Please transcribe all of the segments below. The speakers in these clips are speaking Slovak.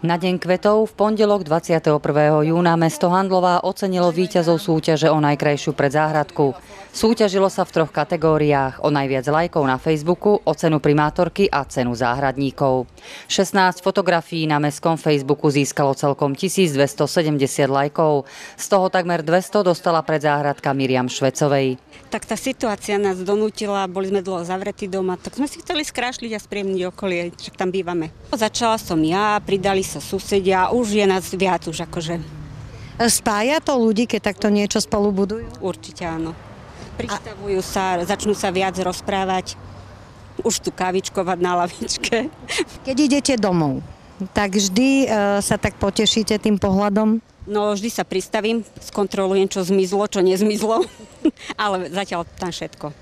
Na Deň kvetov v pondelok 21. júna mesto Handlová ocenilo víťazov súťaže o najkrajšiu predzáhradku. Súťažilo sa v 3 kategóriách: o najviac lajkov na Facebooku, o cenu primátorky a cenu záhradníkov. 16 fotografií na mestskom Facebooku získalo celkom 1270 lajkov. Z toho takmer 200 dostala predzáhradka Miriam Švecovej. Tak tá situácia nás donútila, boli sme dlho zavretí doma, tak sme si chceli skrášliť a spríjemniť okolie, však tam bývame. Začala som ja, pridali sa susedia, už je nás viac už akože. Spája to ľudí, keď takto niečo spolu budujú? Určite áno. Pristavujú sa, začnú sa viac rozprávať, už tu kávičkovať na lavičke. Keď idete domov, tak vždy sa tak potešíte tým pohľadom? No vždy sa pristavím, skontrolujem, čo zmizlo, čo nezmizlo, ale zatiaľ tam všetko.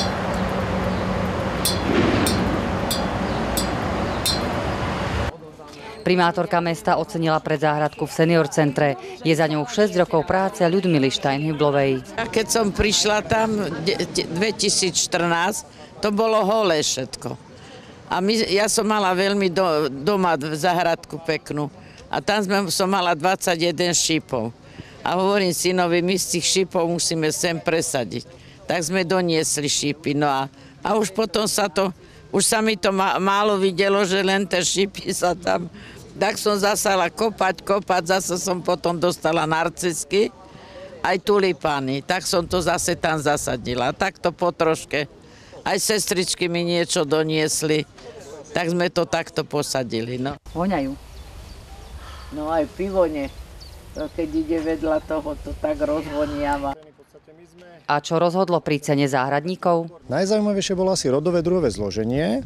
Primátorka mesta ocenila predzáhradku v senior centre. Je za ňou 6 rokov práce Ľudmily Štajnhyblovej. A keď som prišla tam 2014, to bolo holé všetko. A ja som mala veľmi doma záhradku peknú. A tam som mala 21 šípov. A hovorím synovi, my z tých šípov musíme sem presadiť. Tak sme doniesli šípy. No a už potom už sa mi to málo videlo, že len tie šípy sa tam. Tak som zasala kopať, zase som potom dostala narcisky, aj tulipány. Tak som to zase tam zasadila. Takto po troške. Aj sestričky mi niečo doniesli. Tak sme to takto posadili. No. Voňajú. No aj pivo nie. Keď ide vedľa toho, to tak rozvoniava. A čo rozhodlo pri cene záhradníkov? Najzaujímavejšie bolo asi rodové druhové zloženie.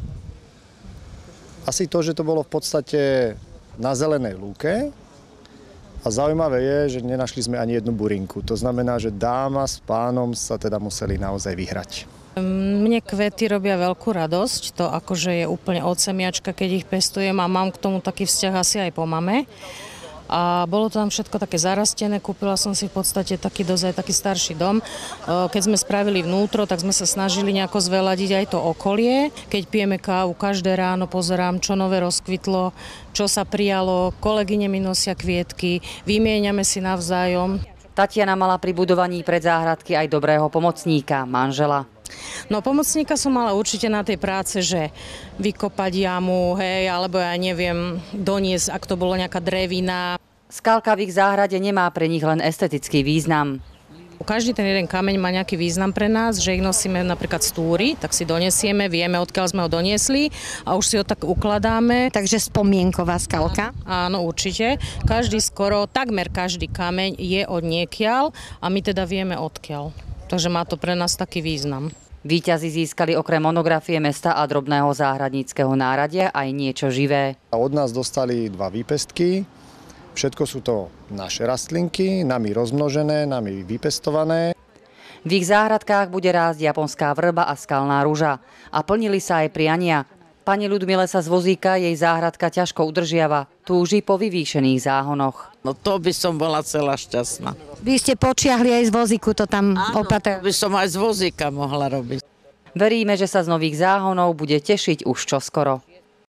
Asi to, že to bolo v podstate na zelenej lúke. A zaujímavé je, že nenašli sme ani jednu burinku. To znamená, že dáma s pánom sa teda museli naozaj vyhrať. Mne kvety robia veľkú radosť, to akože je úplne od semiačka, keď ich pestujem a mám k tomu taký vzťah asi aj po mame. A bolo to tam všetko také zarastené, kúpila som si v podstate taký starší dom. Keď sme spravili vnútro, tak sme sa snažili nejako zveladiť aj to okolie. Keď pijeme kávu, každé ráno pozerám, čo nové rozkvitlo, čo sa prijalo, kolegyne mi nosia kvietky, vymieňame si navzájom. Tatiana mala pri budovaní predzáhradky aj dobrého pomocníka, manžela. No pomocníka som mala určite na tej práce, že vykopať jamu, hej, alebo ja neviem, doniesť, ak to bolo nejaká drevina. Skalka v ich záhrade nemá pre nich len estetický význam. Každý ten jeden kameň má nejaký význam pre nás, že ich nosíme napríklad z túry, tak si donesieme, vieme, odkiaľ sme ho doniesli a už si ho tak ukladáme. Takže spomienková skalka? Áno, určite. Takmer každý kameň je od niekiaľ a my teda vieme odkiaľ. Takže má to pre nás taký význam. Víťazi získali okrem monografie mesta a drobného záhradníckeho náradia aj niečo živé. Od nás dostali 2 výpestky. Všetko sú to naše rastlinky, nami rozmnožené, nami vypestované. V ich záhradkách bude rásť japonská vrba a skalná ruža. A plnili sa aj priania. Pani Ľudmile sa z vozíka jej záhradka ťažko udržiava. Túži po vyvýšených záhonoch. No to by som bola celá šťastná. Vy ste počiahli aj z vozíku, to tam opatrujete. By som aj z vozíka mohla robiť. Veríme, že sa z nových záhonov bude tešiť už čoskoro.